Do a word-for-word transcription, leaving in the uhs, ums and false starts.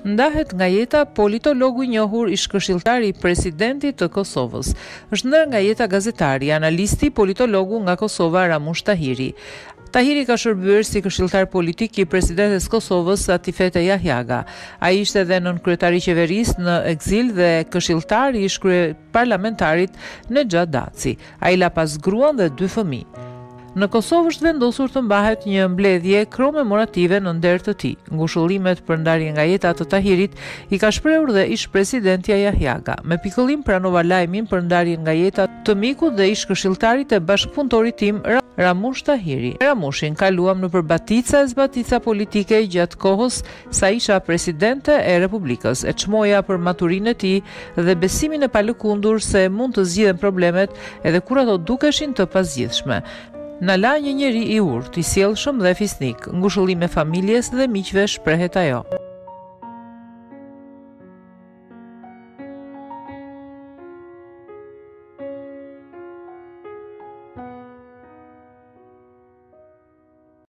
Ndahet nga jeta politologu i njohur ish këshilltari i presidentit të Kosovës. Është ndër nga jeta gazetari, analisti, politologu nga Kosova Ramush Tahiri. Tahiri ka shërbyer si këshilltar politik i presidentes Kosovës Atifete Jahjaga. Ai ishte edhe nën kryetari i qeverisë në ekzil dhe këshilltar i ish kryeparlamentarit Nexhat Daci. Ai la pas gruan dhe dy fëmijë. Në Kosovë është vendosur të mbahet një mbledhje komemorative në nder të tij. Ngushëllimet për ndarje nga jeta të Tahirit i ka shprehur dhe ish presidentja Jahjaga. Me pikëllim pranova lajmin për ndarjen nga jeta të mikut dhe ish këshilltarit e bashkëpunëtorit tim Ramush Tahiri. Ramushin kaluam nëpër batica e zbatica politike gjatë kohës sa isha presidente e Republikës. E çmoja për maturinë e tij dhe besimin e palëkundur se mund të zgjidhen problemet edhe kur ato dukeshin të pazgjidhshme. Na la një njeri i urtë, i sjellshëm dhe fisnik, ngushëllim e familjes dhe miqve, shprehet ajo.